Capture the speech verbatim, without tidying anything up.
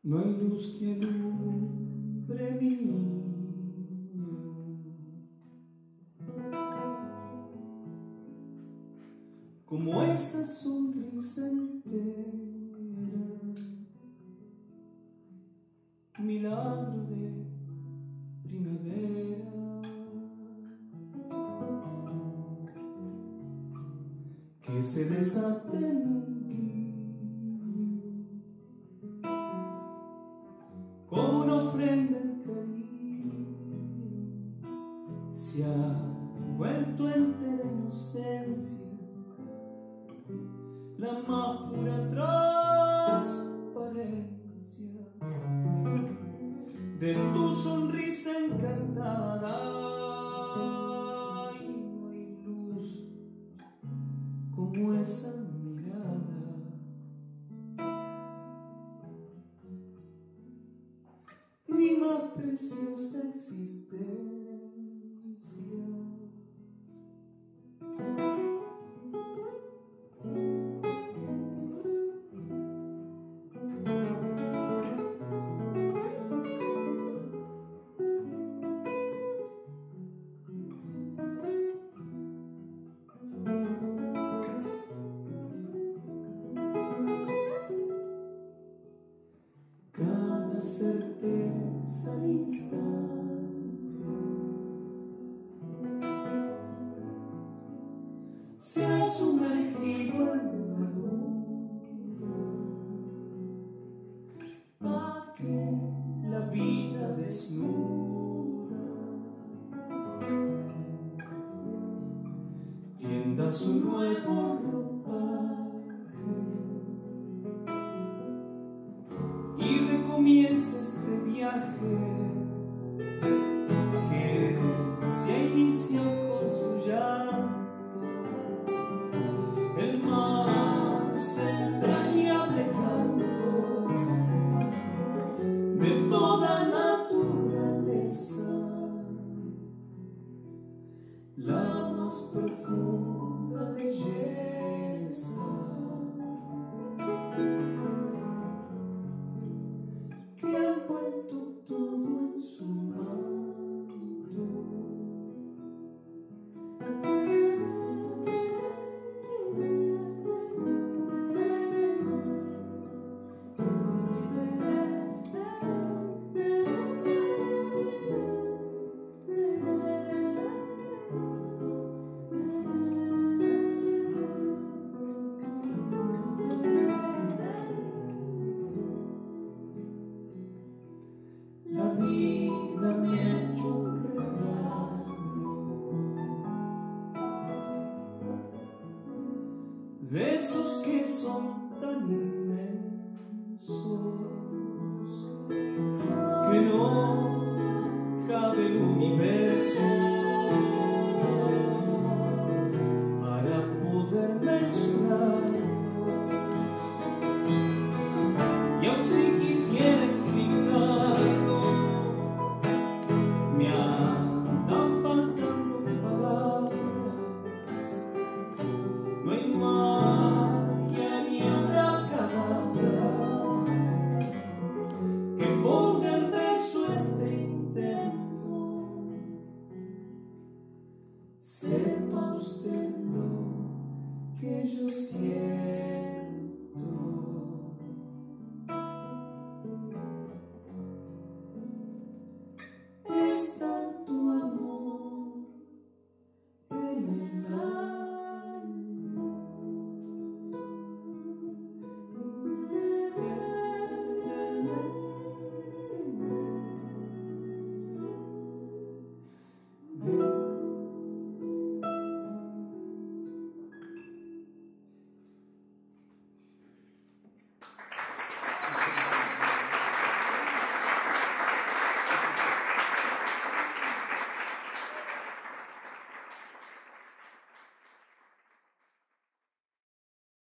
No hay luz que alumbre mi niño, como esa sonrisa entera, milagro de primavera, que se desata en un guiño, como una ofrenda al cariño. Se ha vuelto entera inocencia, la más pura transparencia de tu sonrisa encantada. Y no hay luz como esa mirada, ni más preciosa existencia. Cada certeza al instante se ha sumergido en una duda, pa' que la vida desnuda tienda su nuevo ropaje y recomienza este viaje que se ha iniciado con su llanto, el más entrañable canto de toda naturaleza, la más profunda belleza que ha envuelto todo en su manto. La vida me ha hecho un regalo de esos que son tan inmensos que no cabe el universo para poder mencionarlos. Y aun si quisiera explicarlo, me andan faltando palabras. No hay magia ni abracadabra que ponga en verso este intento. Sepa usted lo que yo siento.